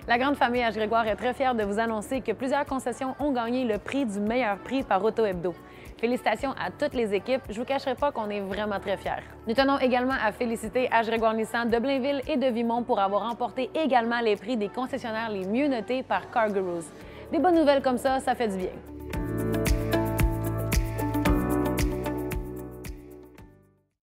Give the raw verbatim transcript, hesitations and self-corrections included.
La grande famille H. Grégoire est très fière de vous annoncer que plusieurs concessions ont gagné le prix du meilleur prix par Auto Hebdo. Félicitations à toutes les équipes, je ne vous cacherai pas qu'on est vraiment très fiers. Nous tenons également à féliciter H. Grégoire Nissan de Blainville et de Vimont pour avoir remporté également les prix des concessionnaires les mieux notés par CarGurus. Des bonnes nouvelles comme ça, ça fait du bien.